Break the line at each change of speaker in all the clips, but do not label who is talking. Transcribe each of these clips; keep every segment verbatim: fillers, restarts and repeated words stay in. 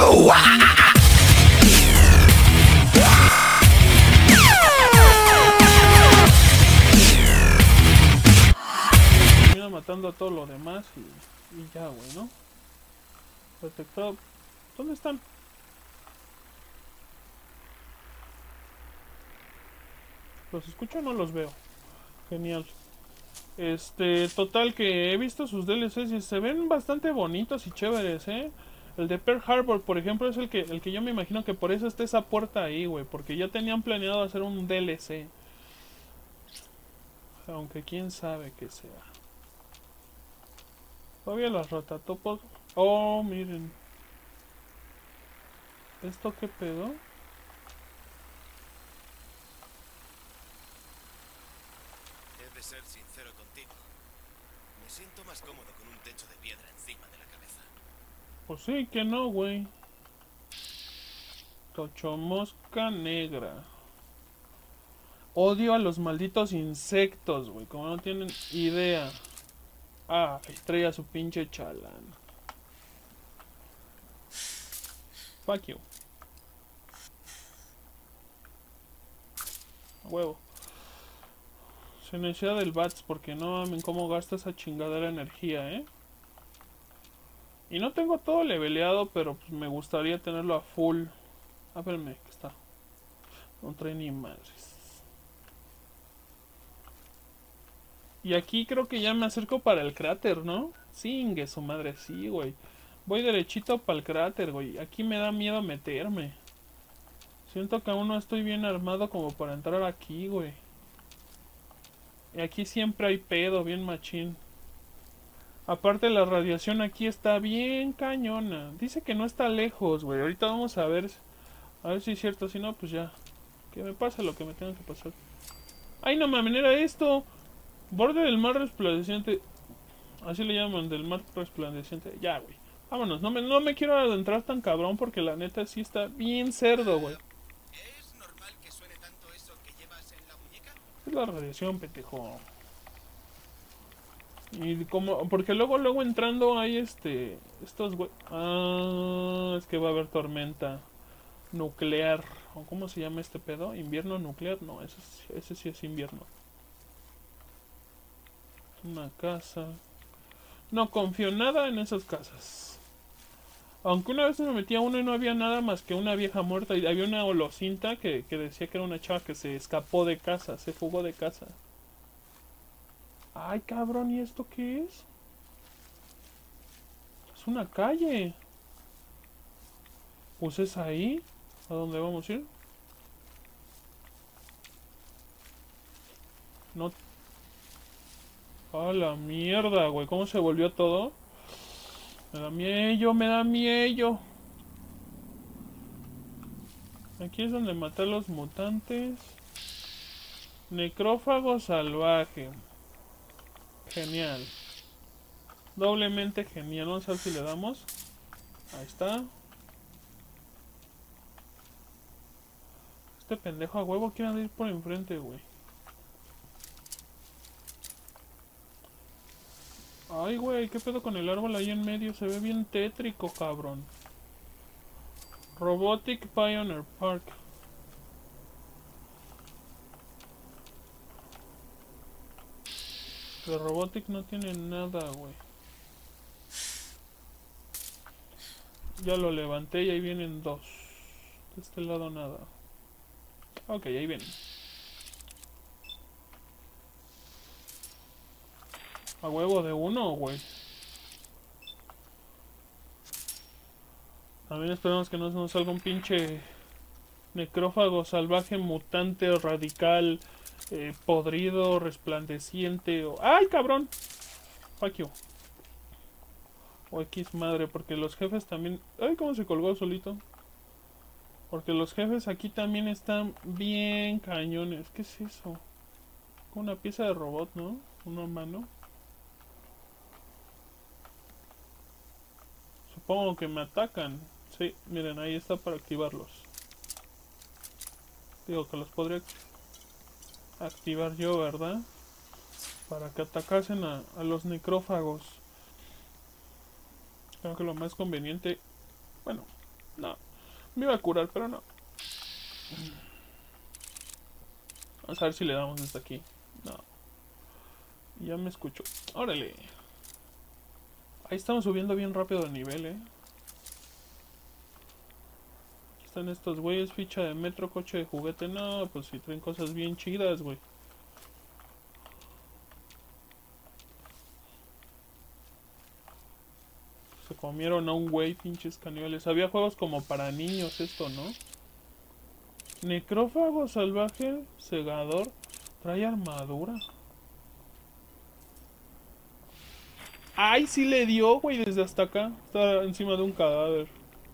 Termina matando a todo lo demás y, y ya, güey, ¿no? Detectado. ¿Dónde están? ¿Los escucho o no los veo? Genial. Este, total que he visto sus D L Cs y se ven bastante bonitos y chéveres, ¿eh? El de Pearl Harbor, por ejemplo, es el que el que yo me imagino que por eso está esa puerta ahí, güey. Porque ya tenían planeado hacer un D L C. Aunque quién sabe qué sea. Todavía las rotatopos. Oh, miren. ¿Esto qué pedo?
He de ser sincero contigo. Me siento más cómodo con un techo de piedra encima de la cabeza.
Pues sí, que no, güey. Tochomosca negra. Odio a los malditos insectos, güey. Como no tienen idea. Ah, estrella su pinche chalán. Fuck you. A huevo. Se necesita del Bats porque no mames cómo gasta esa chingadera energía, eh. Y no tengo todo leveleado, pero pues me gustaría tenerlo a full. A verme, que está. No trae ni madres. Y aquí creo que ya me acerco para el cráter, ¿no? Singue su madre, sí, güey. Voy derechito para el cráter, güey. Aquí me da miedo meterme. Siento que aún no estoy bien armado como para entrar aquí, güey. Y aquí siempre hay pedo, bien machín. Aparte la radiación aquí está bien cañona. Dice que no está lejos, güey. Ahorita vamos a ver. A ver si es cierto. Si no, pues ya. Que me pase lo que me tenga que pasar. ¡Ay, no mames! Era esto. Borde del mar resplandeciente. Así le llaman, del mar resplandeciente. Ya, güey. Vámonos. No me, no me quiero adentrar tan cabrón porque la neta sí está bien cerdo, güey.
¿Es normal que suene tanto eso que llevas en la muñeca?
Es la radiación, pendejo. Y como, porque luego, luego entrando hay este, estos güey. Ah, es que va a haber tormenta nuclear. ¿O cómo se llama este pedo? ¿Invierno nuclear? No, ese, ese sí es invierno. Una casa. No confío nada en esas casas. Aunque una vez me metí a uno y no había nada más que una vieja muerta. Y había una holocinta que, que decía que era una chava que se escapó de casa, se fugó de casa. Ay, cabrón, ¿y esto qué es? Es una calle. Pues es ahí. ¿A dónde vamos a ir? No. A la mierda, güey. ¿Cómo se volvió todo? Me da miedo, me da miedo. Aquí es donde matar los mutantes. Necrófago salvaje. Genial. Doblemente genial. Vamos a ver si le damos. Ahí está. Este pendejo a huevo quiere ir por enfrente, güey. Ay, güey, ¿qué pedo con el árbol ahí en medio? Se ve bien tétrico, cabrón. Robotic Pioneer Park. De Robotic no tiene nada, güey. Ya lo levanté y ahí vienen dos. De este lado nada. Ok, ahí vienen. A huevo de uno, güey. También esperamos que no nos salga un pinche necrófago salvaje, mutante, radical, eh, podrido, resplandeciente. O... ¡ay, cabrón! Fuck you. O X madre, porque los jefes también... ¡ay, cómo se colgó solito! Porque los jefes aquí también están bien cañones. ¿Qué es eso? Una pieza de robot, ¿no? Una mano. Supongo que me atacan. Sí, miren, ahí está para activarlos. Digo que los podría activar yo, ¿verdad? Para que atacasen a, a los necrófagos. Creo que lo más conveniente... bueno, No. Me iba a curar, pero no. Vamos a ver si le damos desde aquí. No. Ya me escucho. Órale. Ahí estamos subiendo bien rápido de nivel, eh. Aquí están estos güeyes. Ficha de metro, coche de juguete. No, pues si traen cosas bien chidas, güey. Se comieron a un güey, pinches caníbales. Había juegos como para niños esto, ¿no? Necrófago salvaje, segador. Trae armadura. ¡Ay, sí le dio, güey! Desde hasta acá. Está encima de un cadáver.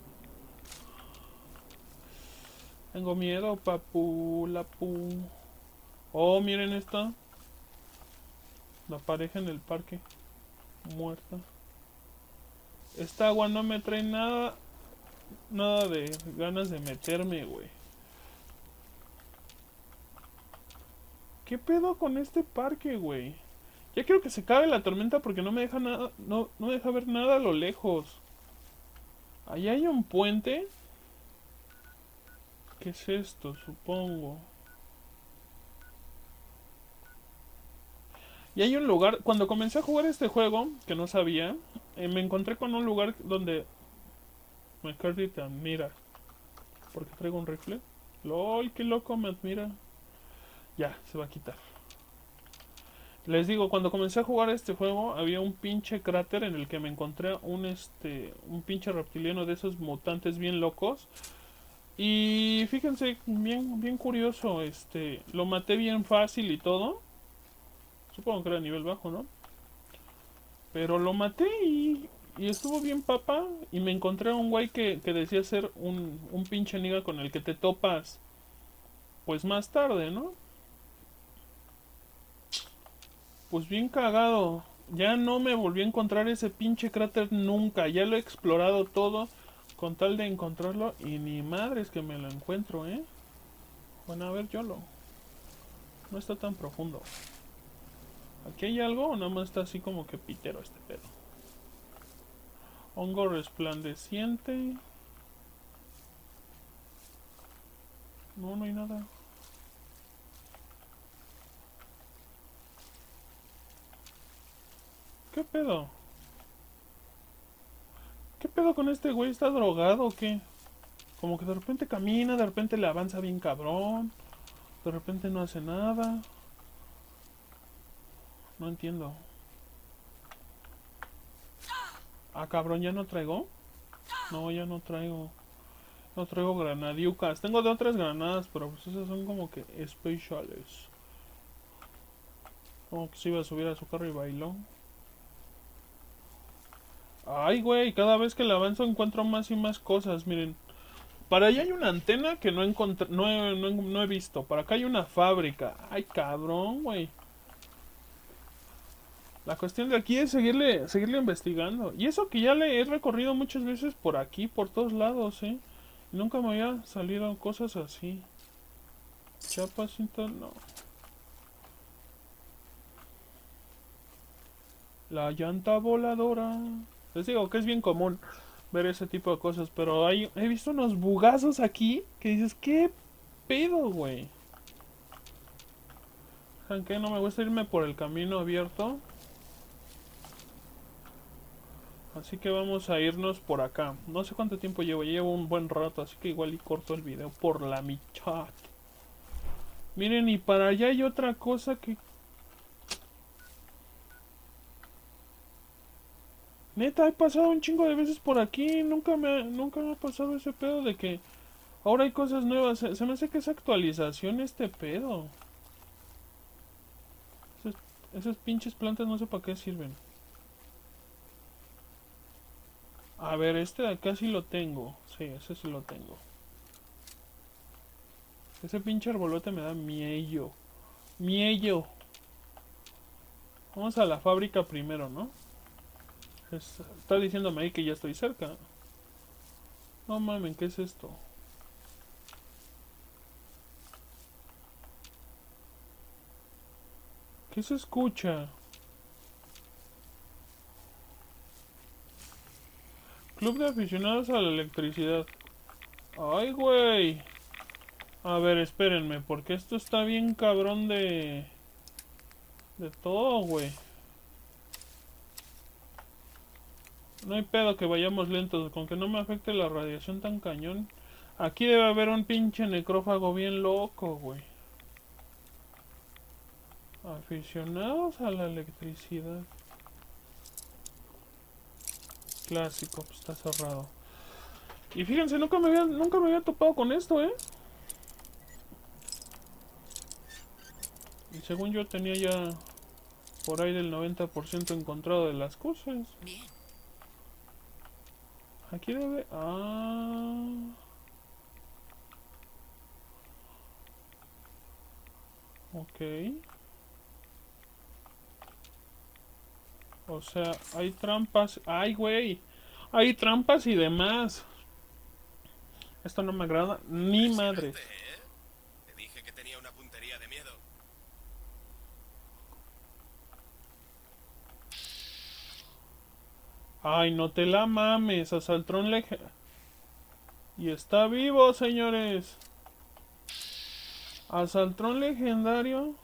Tengo miedo, papu, la pu. Oh, miren esta. La pareja en el parque. Muerta. Esta agua no me trae nada. Nada de ganas de meterme, güey. ¿Qué pedo con este parque, güey? Ya quiero que se acabe la tormenta porque no me deja nada. No, no me deja ver nada a lo lejos. Allá hay un puente. ¿Qué es esto? Supongo. Y hay un lugar. Cuando comencé a jugar este juego, que no sabía, eh, me encontré con un lugar donde McCarthy te admira. ¿Por qué traigo un rifle? LOL, qué loco me admira. Ya, se va a quitar. Les digo, cuando comencé a jugar este juego, había un pinche cráter en el que me encontré un este. Un pinche reptiliano de esos mutantes bien locos. Y fíjense, bien, bien curioso, este. Lo maté bien fácil y todo. Supongo que era a nivel bajo, ¿no? Pero lo maté y, y estuvo bien papa. Y me encontré a un güey que, que decía ser un, un pinche niga con el que te topas. Pues más tarde, ¿no? Pues bien cagado. Ya no me volví a encontrar ese pinche cráter nunca. Ya lo he explorado todo con tal de encontrarlo. Y ni madres que me lo encuentro, ¿eh? Bueno, a ver, yo lo. No está tan profundo. ¿Aquí hay algo o nada más está así como que pitero este pedo? Hongo resplandeciente. No, no hay nada. ¿Qué pedo? ¿Qué pedo con este güey? ¿Está drogado o qué? Como que de repente camina, de repente le avanza bien cabrón. De repente no hace nada. No entiendo. Ah, cabrón, ¿ya no traigo? No, ya no traigo. No traigo granadiucas. Tengo de otras granadas, pero pues esas son como que especiales. Como que se iba a subir a su carro y bailó. Ay, güey, cada vez que le avanzo encuentro más y más cosas, miren. Para allá hay una antena que no, encontré, no, he, no, no he visto. Para acá hay una fábrica. Ay, cabrón, güey. La cuestión de aquí es seguirle, seguirle investigando. Y eso que ya le he recorrido muchas veces por aquí, por todos lados, ¿eh? Y nunca me había salido cosas así. Chapacito, no. La llanta voladora. Les digo que es bien común ver ese tipo de cosas, pero hay, he visto unos bugazos aquí que dices, ¿qué pedo, güey? Aunque no me gusta irme por el camino abierto. Así que vamos a irnos por acá. No sé cuánto tiempo llevo, llevo un buen rato, así que igual y corto el video por la mitad. Miren, y para allá hay otra cosa que... Neta, he pasado un chingo de veces por aquí, nunca me, nunca me ha pasado ese pedo de que ahora hay cosas nuevas. Se, se me hace que es actualización este pedo. Esas, esas pinches plantas no sé para qué sirven. A ver, este de acá sí lo tengo. Sí, ese sí lo tengo. Ese pinche arbolote me da miedo. Miedo. Vamos a la fábrica primero, ¿no? Es, está diciéndome ahí que ya estoy cerca. No mames, ¿qué es esto? ¿Qué se escucha? Club de aficionados a la electricidad. Ay, güey. A ver, espérenme, porque esto está bien cabrón de... De todo, güey. No hay pedo que vayamos lentos, con que no me afecte la radiación tan cañón. Aquí debe haber un pinche necrófago bien loco, güey. Aficionados a la electricidad. Clásico, pues está cerrado. Y fíjense, nunca me había, nunca me había topado con esto, ¿eh? Y según yo tenía ya por ahí del noventa por ciento encontrado de las cosas.
Bien.
Aquí debe... Ah... Ok. O sea, hay trampas. ¡Ay, güey! Hay trampas y demás. Esto no me agrada ni madres.
¿Eh? Te dije que tenía una puntería de miedo.
Ay, no te la mames, Asaltrón Leje... Y está vivo, señores. Asaltrón legendario.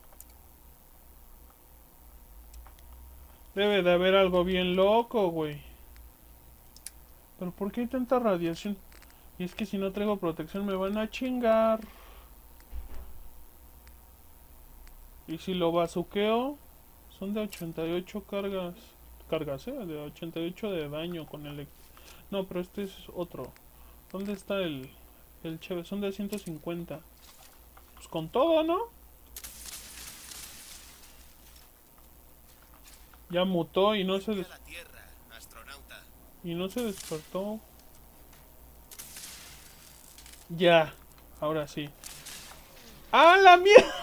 Debe de haber algo bien loco, güey. Pero ¿por qué hay tanta radiación? Y es que si no traigo protección me van a chingar. Y si lo bazuqueo, son de ochenta y ocho cargas. Cargas, eh, de ochenta y ocho de daño con el... No, pero este es otro. ¿Dónde está el... El chévere? Son de ciento cincuenta. Pues con todo, ¿no? Ya mutó y no se des...
A la Tierra, astronauta.
Y no se despertó. Ya. Ahora sí. ¡Ah, la mierda!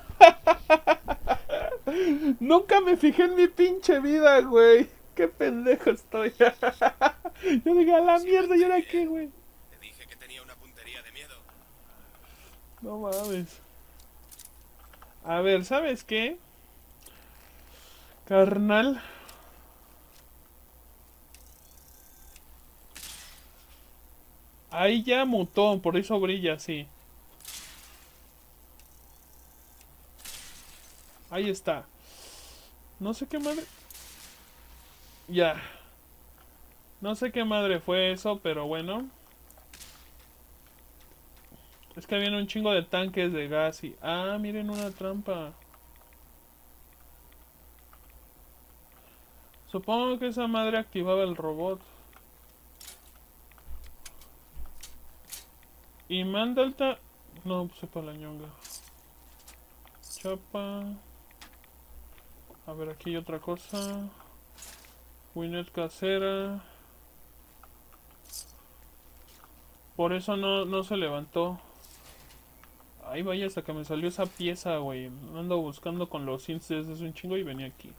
Nunca me fijé en mi pinche vida, güey. Qué pendejo estoy. Yo dije, a la mierda, ¿y ahora qué, güey?
Te dije que tenía una puntería de miedo.
No mames. A ver, ¿sabes qué? Carnal. Ahí ya mutó, por eso brilla así. Ahí está. No sé qué madre... Ya. No sé qué madre fue eso, pero bueno. Es que habían un chingo de tanques de gas y... Ah, miren una trampa. Supongo que esa madre activaba el robot. Y manda alta... No, puse para la ñonga. Chapa. A ver, aquí hay otra cosa. Winnet casera. Por eso no, no se levantó. Ay, vaya, hasta que me salió esa pieza, güey. Ando buscando con los hints desde un chingo y venía aquí.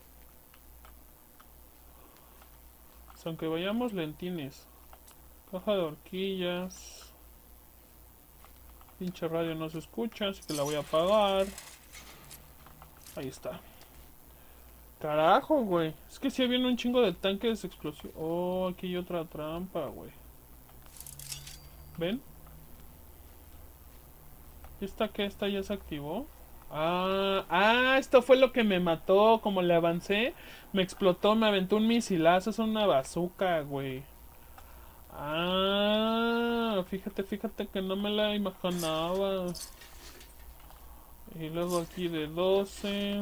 Pues aunque vayamos lentines. Caja de horquillas. Pinche radio no se escucha, así que la voy a apagar. Ahí está. Carajo, güey. Es que si sí viene un chingo de tanques explosivos. Oh, aquí hay otra trampa, güey. ¿Ven? ¿Esta qué? ¿Esta ya se activó? Ah, ah, esto fue lo que me mató. Como le avancé, me explotó, me aventó un misilazo. Es una bazooka, güey. Ah, fíjate, fíjate que no me la imaginaba. Y luego aquí de doce.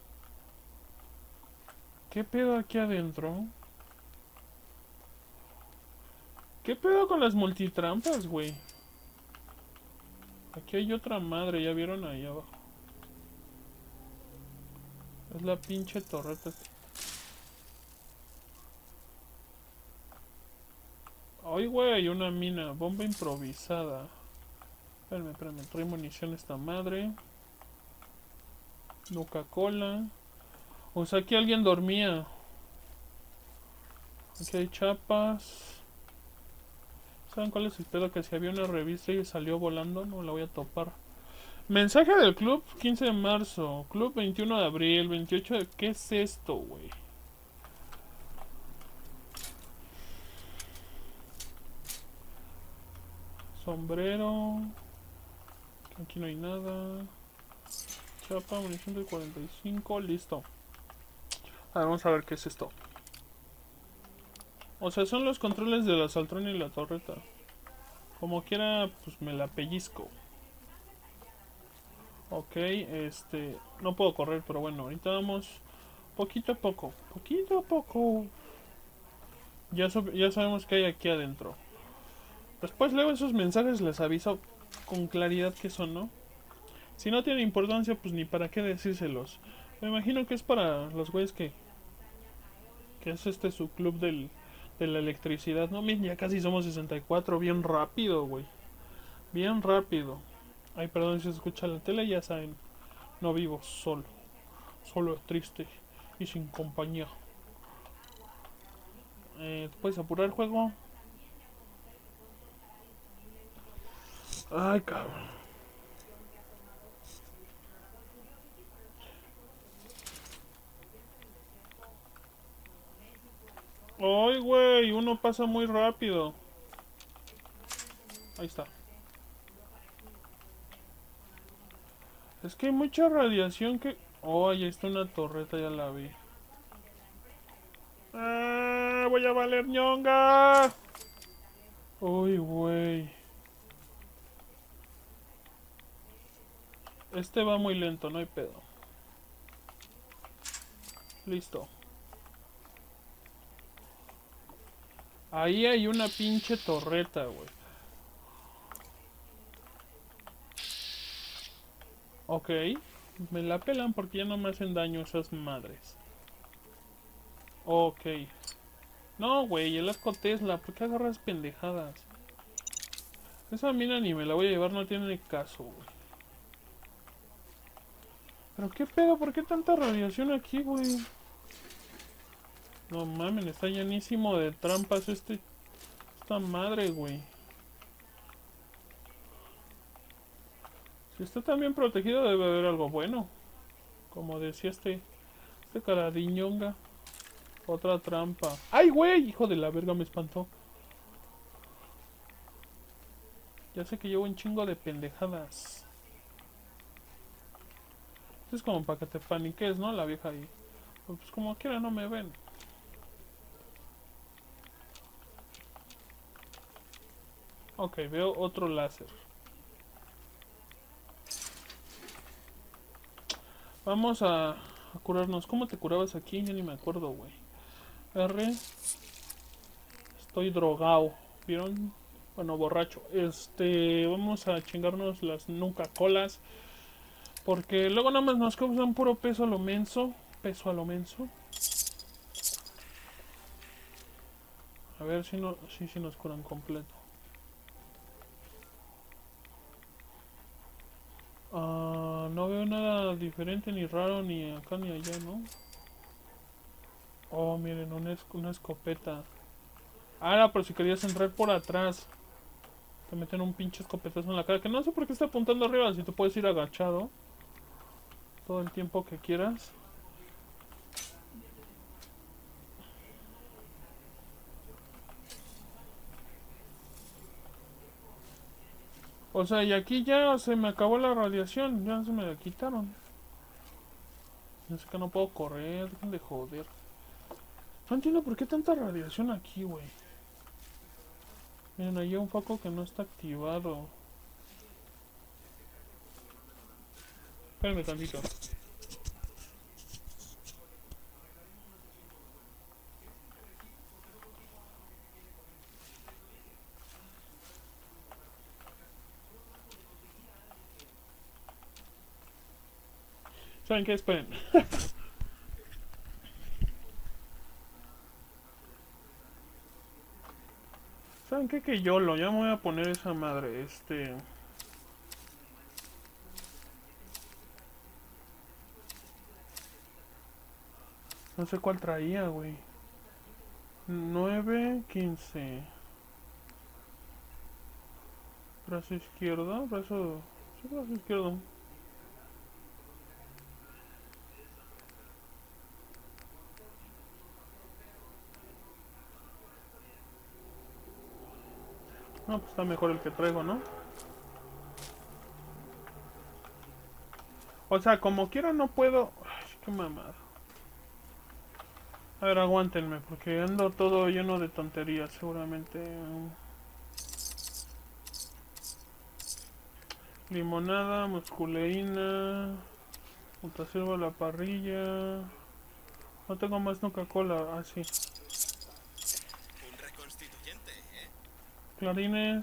¿Qué pedo aquí adentro? ¿Qué pedo con las multitrampas, güey? Aquí hay otra madre, ¿ya vieron ahí abajo? Es la pinche torreta. Ay, güey, una mina, bomba improvisada. Espérame, espérame, trae munición esta madre. Coca-Cola. O sea, aquí alguien dormía. Aquí hay chapas. ¿Saben cuál es el pedo? Que si había una revista y salió volando, no la voy a topar. Mensaje del club quince de marzo. Club veintiuno de abril. veintiocho de... ¿Qué es esto, güey? Sombrero. Aquí no hay nada. Chapa, munición de cuarenta y cinco. Listo. A ver, vamos a ver qué es esto. O sea, son los controles de la Saltrón y la torreta. Como quiera, pues me la pellizco. Ok, este... No puedo correr, pero bueno, ahorita vamos poquito a poco. Poquito a poco. Ya, so ya sabemos qué hay aquí adentro. Después leo esos mensajes, les aviso con claridad qué son, ¿no? Si no tiene importancia, pues ni para qué decírselos. Me imagino que es para los güeyes que... Que es este su club del, de la electricidad. No, miren, ya casi somos sesenta y cuatro. Bien rápido, güey. Bien rápido. Ay, perdón si se escucha la tele, ya saben. No vivo solo. Solo, triste y sin compañía. Eh, ¿Puedes apurar el juego? Ay, cabrón. Ay, güey, uno pasa muy rápido. Ahí está. Es que hay mucha radiación que... Oh, ahí está una torreta, ya la vi. ¡Ah! ¡Voy a valer ñonga! Uy, güey. Este va muy lento, no hay pedo. Listo. Ahí hay una pinche torreta, güey. Ok. Me la pelan porque ya no me hacen daño esas madres. Ok. No, güey, el asco Tesla. ¿Por qué agarras pendejadas? Esa mina ni me la voy a llevar, no tiene caso, güey. ¿Pero qué pedo? ¿Por qué tanta radiación aquí, güey? No mames, está llenísimo de trampas este... Esta madre, güey. Si está tan bien protegido debe haber algo bueno. Como decía este... Este caradiñonga. Otra trampa. ¡Ay, güey! Hijo de la verga, me espantó. Ya sé que llevo un chingo de pendejadas. Esto es como para que te paniques, ¿no? La vieja ahí. Pues como quiera no me ven. Ok, veo otro láser. Vamos a, a curarnos. ¿Cómo te curabas aquí? Ya ni me acuerdo, güey. R. Estoy drogado. ¿Vieron? Bueno, borracho. Este, vamos a chingarnos las Nuca Colas. Porque luego nada más nos causan puro peso a lo menso. Peso a lo menso. A ver si no, si, si nos curan completo. Uh, no veo nada diferente, ni raro, ni acá ni allá, ¿no? Oh, miren, una, esc una escopeta. Ah, no, pero si querías entrar por atrás. Te meten un pinche escopetazo en la cara. Que no sé por qué está apuntando arriba. Si tú puedes ir agachado todo el tiempo que quieras. O sea, y aquí ya se me acabó la radiación. Ya se me la quitaron. No sé que no puedo correr. Dejen de joder. No entiendo por qué tanta radiación aquí, güey. Miren, ahí hay un foco que no está activado. Espérenme tantito. ¿Saben qué? Esperen. ¿Saben qué? Que yo lo, ya me voy a poner esa madre, este... No sé cuál traía, güey. nueve, quince. Brazo izquierdo, brazo... Sí, brazo izquierdo. No, pues está mejor el que traigo, ¿no? O sea, como quiera no puedo... Ay, qué mamada. A ver, aguántenme, porque ando todo lleno de tonterías, seguramente. Limonada, musculeína, mutacervo a la parrilla. No tengo más Coca-Cola, ah, sí.
Un reconstituyente, ¿eh?
Clarines.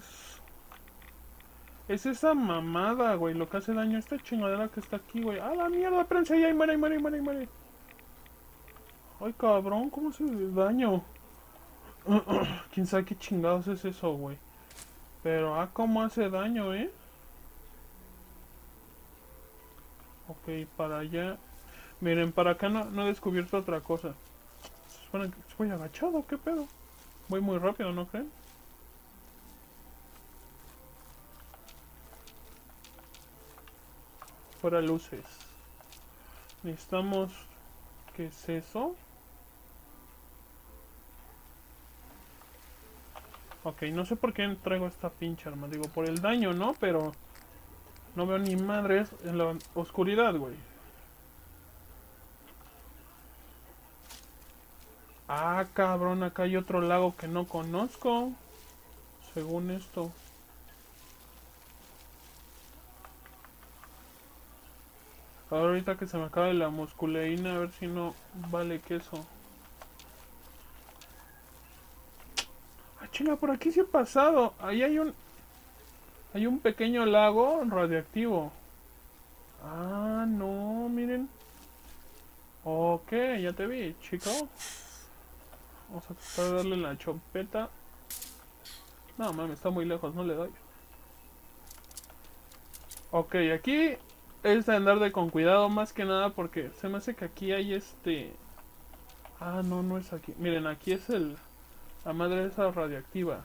Es esa mamada, güey, lo que hace daño. Esta chingadera que está aquí, güey. ¡Ah, la mierda! Prensa ahí, muere, muere, muere, muere. Ay, cabrón, ¿cómo hace daño? Quién sabe qué chingados es eso, güey. Pero, ah, cómo hace daño, eh. Ok, para allá. Miren, para acá no, no he descubierto otra cosa. Bueno, voy agachado, ¿qué pedo? Voy muy rápido, ¿no creen? Fuera luces. Necesitamos... ¿Qué es eso? Ok, no sé por qué traigo esta pinche arma. Digo, por el daño, ¿no? Pero... No veo ni madres en la oscuridad, güey. Ah, cabrón, acá hay otro lago que no conozco. Según esto. Ahorita que se me acabe la musculeína, a ver si no vale queso. Ah, chinga, por aquí sí he pasado. Ahí hay un... Hay un pequeño lago radioactivo. Ah, no, miren. Ok, ya te vi, chico. Vamos a tratar de darle la chompeta. No, mames, está muy lejos, no le doy. Ok, aquí es de andar de con cuidado más que nada porque se me hace que aquí hay este... Ah, no, no es aquí. Miren, aquí es el... La madre esa radiactiva.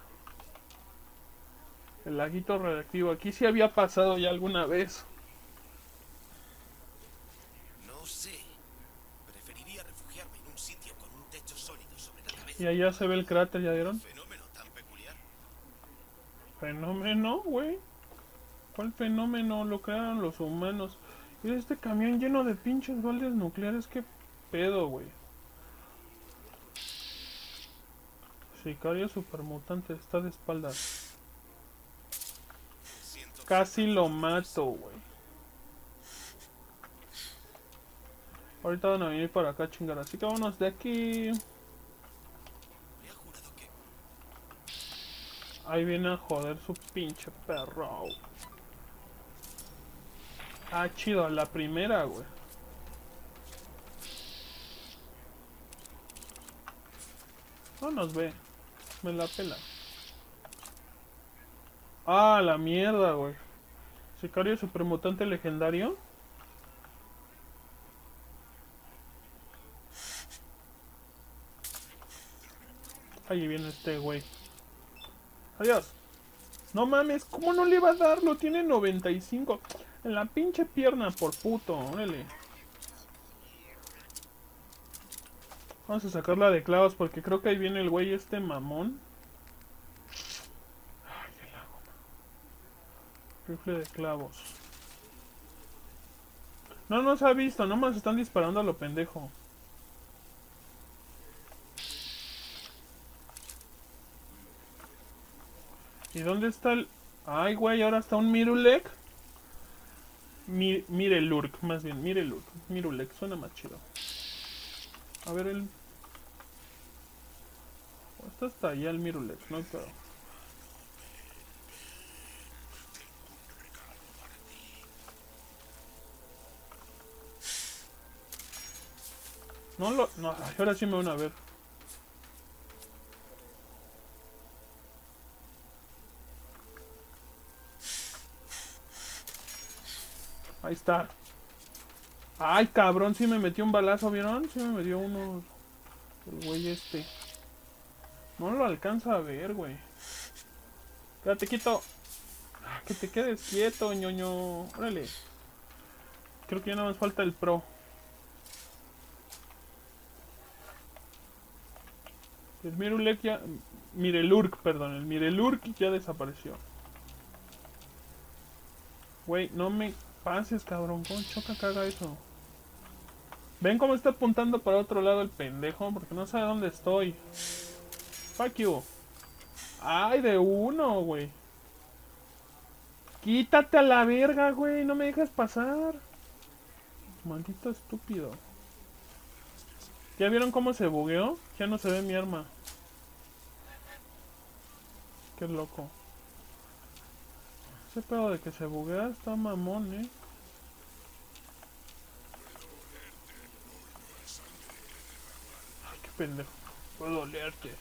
El laguito radiactivo. Aquí sí había pasado ya alguna vez.
No sé. Preferiría refugiarme en un sitio con un techo sólido sobre la
Y
cabeza.
allá se ve el cráter, ¿ya vieron?
Fenómeno tan peculiar.
Fenómeno, güey. ¿Cuál fenómeno? Lo crearon los humanos. Y este camión lleno de pinches baldes nucleares. ¿Qué pedo, güey? Sicario supermutante. Está de espaldas.
Siento
Casi lo
observar tus
mato, güey. Ahorita van a venir para acá a chingar. Así que vámonos de aquí.
habría jurado que...
Ahí viene a joder su pinche perro. Ah, chido. La primera, güey. No nos ve. Me la pela. Ah, la mierda, güey. Sicario supermutante legendario. Ahí viene este güey. Adiós. No mames, ¿cómo no le va a dar? Lo tiene noventa y cinco. En la pinche pierna, por puto. Órale. Vamos a sacarla de clavos porque creo que ahí viene el güey este mamón. Ay, el agua. Rifle de clavos. No nos ha visto, nomás están disparando a lo pendejo. ¿Y dónde está el...? Ay, güey, ahora está un Mirulek. Mi, Mirelurk, más bien, Mirelurk. Mirulek, suena más chido. A ver el... Está hasta allá el Mirulek, no hay pedo. No lo... No, ay, ahora sí me van a ver. Ahí está. Ay, cabrón, sí me metió un balazo, ¿vieron? Sí me metió uno... El güey este. No lo alcanza a ver, güey. Quédate quieto. Ah, que te quedes quieto, ñoño. Órale. Creo que ya nada más falta el pro. El Mirulek ya... Mirelurk, perdón. El Mirelurk ya desapareció. Güey, no me pases, cabrón. ¿Cómo choca que haga eso? ¿Ven cómo está apuntando para otro lado el pendejo? Porque no sabe dónde estoy. Fuck you. Ay, de uno, güey. Quítate a la verga, güey. No me dejas pasar. Maldito estúpido. ¿Ya vieron cómo se bugueó? Ya no se ve mi arma. Qué loco. Ese pedo de que se buguea está mamón, eh. Ay, qué pendejo. Puedo olerte.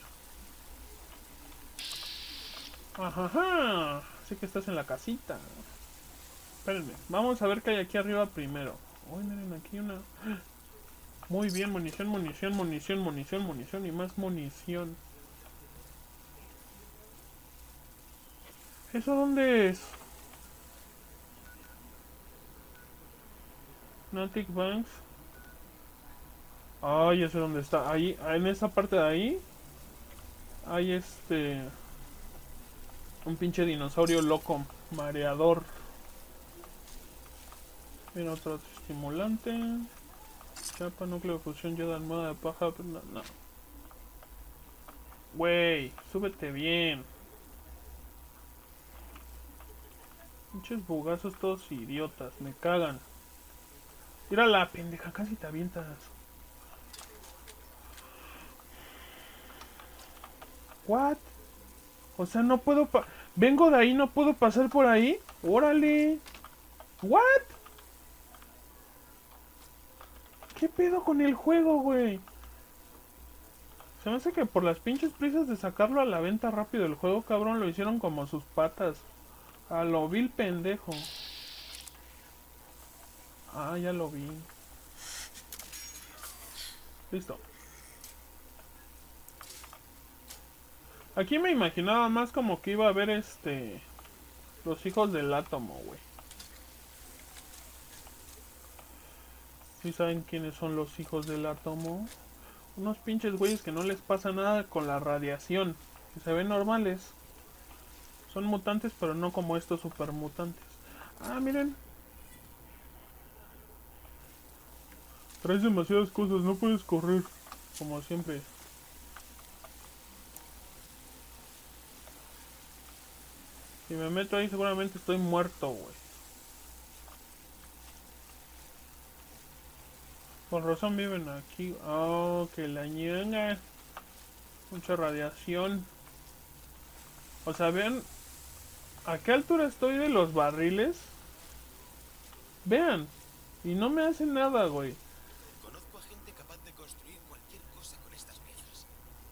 Ajá. Así que estás en la casita. Espérenme. Vamos a ver qué hay aquí arriba primero. Uy, miren, aquí una... Muy bien, munición, munición, munición, munición, munición y más munición. ¿Eso dónde es? Nautic Banks. Ay, ya sé dónde está. Ahí, en esa parte de ahí. Hay este... Un pinche dinosaurio loco. Mareador. Mira, otro estimulante. Chapa, núcleo de fusión, yoda, almohada de paja. Pero no, no. Wey, súbete bien. Pinches bugazos todos idiotas. Me cagan. Mira la pendeja, casi te avientas. What? O sea, no puedo pa... Vengo de ahí, no puedo pasar por ahí. Órale. What? ¿Qué pedo con el juego, güey? Se me hace que por las pinches prisas de sacarlo a la venta rápido el juego, cabrón, lo hicieron como sus patas. A lo vil pendejo. Ah, ya lo vi. Listo. Aquí me imaginaba más como que iba a haber este... Los hijos del átomo, güey. ¿Sí saben quiénes son los hijos del átomo? Unos pinches güeyes que no les pasa nada con la radiación. Que se ven normales. Son mutantes, pero no como estos super mutantes. Ah, miren. Traes demasiadas cosas, no puedes correr. Como siempre. Si me meto ahí seguramente estoy muerto, güey. Con razón viven aquí. Oh, que la ñanga. Mucha radiación. O sea, vean. ¿A qué altura estoy de los barriles? Vean. Y no me hacen nada, güey.
Conozco a gente capaz de construir cualquier cosa con estas piedras.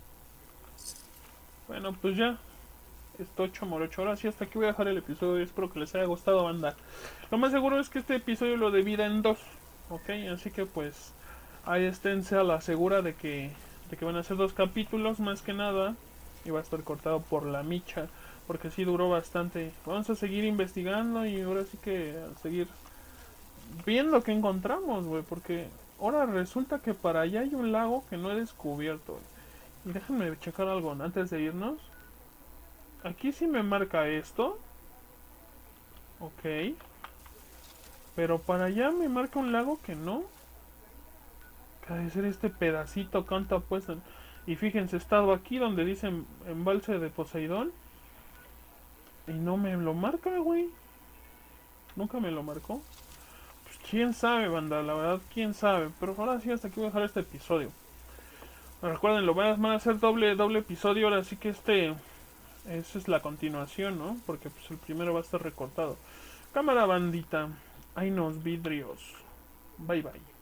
Bueno, pues ya. Esto ocho morocho. Ahora sí, hasta aquí voy a dejar el episodio. Espero que les haya gustado, banda. Lo más seguro es que este episodio lo divida en dos. Ok, así que pues ahí esténse a la segura de que, de que van a ser dos capítulos más que nada. Y va a estar cortado por la micha. Porque sí duró bastante. Vamos a seguir investigando y ahora sí que a seguir viendo qué encontramos, güey. Porque ahora resulta que para allá hay un lago que no he descubierto. Wey. Y déjenme checar algo antes de irnos. Aquí sí me marca esto. Ok. Pero para allá me marca un lago que no. Que debe ser este pedacito canto apuesta. Y fíjense, he estado aquí donde dice embalse de Poseidón. Y no me lo marca, güey. Nunca me lo marcó. Pues quién sabe, banda, la verdad, quién sabe. Pero ahora sí, hasta aquí voy a dejar este episodio. Recuerden, lo van a hacer doble, doble episodio. Ahora sí que este... Esa es la continuación, ¿no? Porque pues el primero va a estar recortado. Cámara, bandita. Hay unos vidrios. Bye bye.